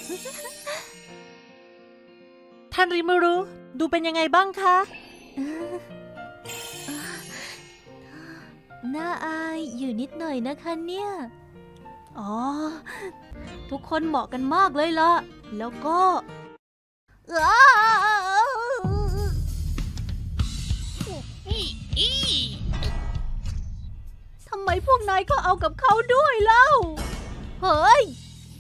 ท่านริมูรุดูเป็นยังไงบ้างคะน่าอายอยู่นิดหน่อยนะคะเนี่ยอ๋อทุกคนเหมาะกันมากเลยล่ะแล้วก็ทำไมพวกนายก็เอากับเขาด้วยเล่าเฮ้ย